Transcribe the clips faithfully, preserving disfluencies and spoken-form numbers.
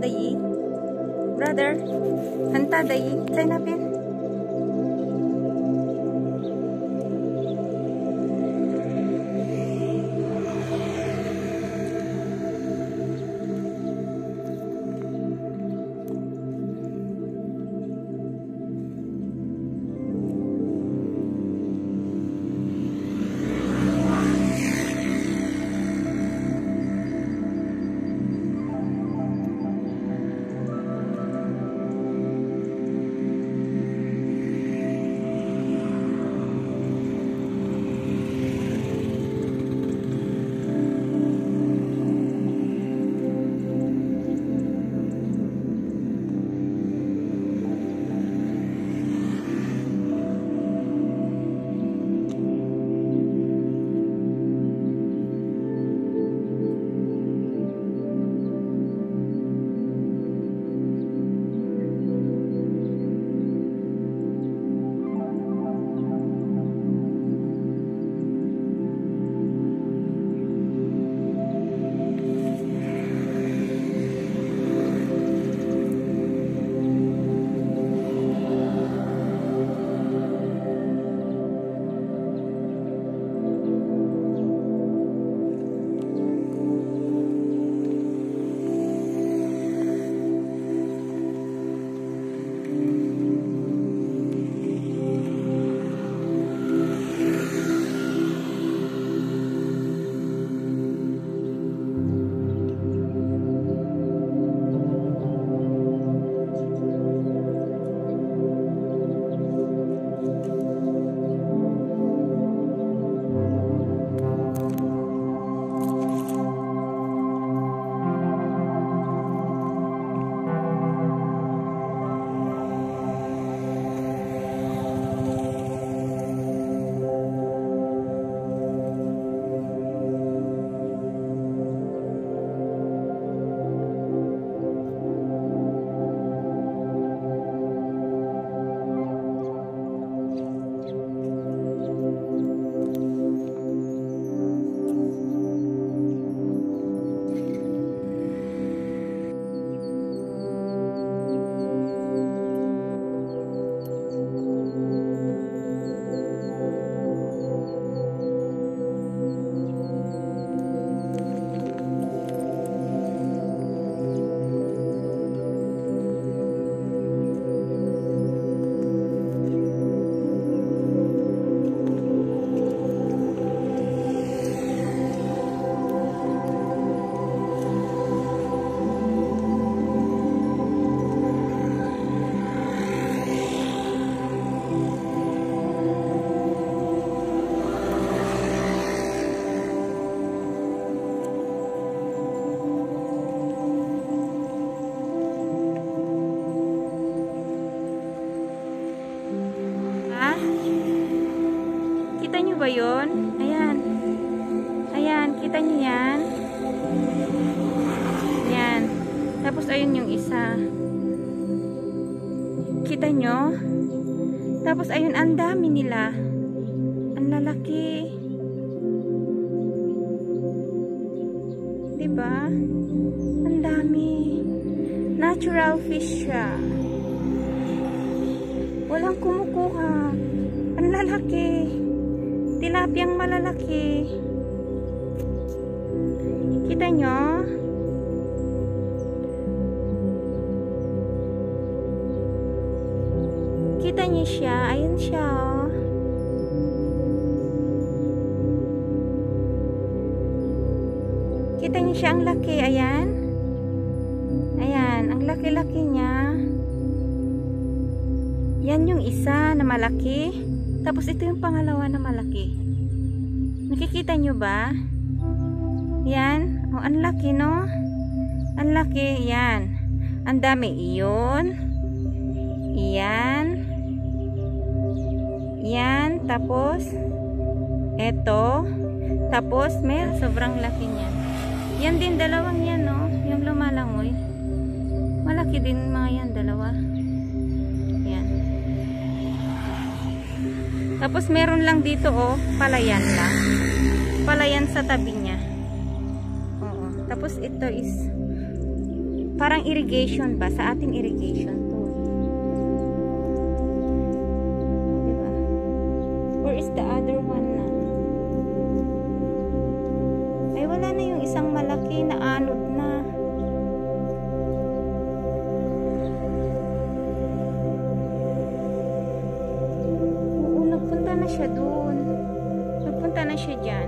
dayi. Brother, hanta dayi. Say napin. Kita nyo ba yun? Ayan. Ayan. Kita nyo yan? Ayan. Tapos ayun yung isa. Kita nyo? Tapos ayun, ang dami nila. Ang lalaki. Diba? Ang dami. Natural fish siya. Walang kumukuha. Ang lalaki. Tilapiyang malalaki. Kita nyo? Kita nyo siya? Ayun siya, oh. Kita nyo siya? Ang laki. Ayan. Ayan. Ang laki-laki niya. Yan yung isa na malaki. Tapos ito yung pangalawa na malaki. Nakikita nyo ba? Yan. O, oh, ang laki, no? Ang laki. Yan. Ang dami. Iyon. Yan. Yan. Tapos, eto. Tapos, may sobrang laki niya. Yan din, dalawang yan, no? Yung lumalangoy. Malaki din mga yan, dalawa. Yan. Tapos meron lang dito, oh, palayan lang. Palayan sa tabi niya. Oo. Tapos ito is Parang irrigation ba? Sa atin irrigation to. Diba? Where is the other one na? Ay, wala na yung isang malaki na anod na. Oo, nagpunta na siya doon. Nagpunta na siya dyan.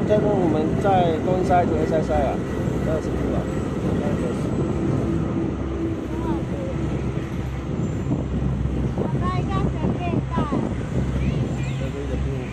这边我们在东山和西山啊，那是不啊？那个是。 爸应该随便带。 这边的不。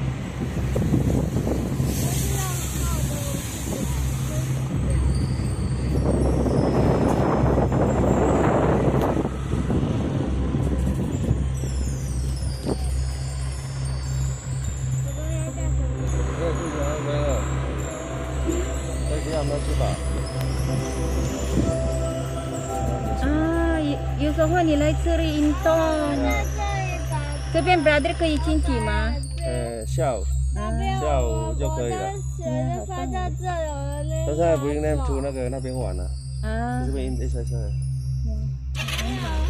啊，有有时候你来这里运动，这边 brother 可以进去吗？ 呃，下午那边下午就可以了。 雪就发到这有了那但是还不应该出那个那边玩了， 啊， 这边一晒晒。 很好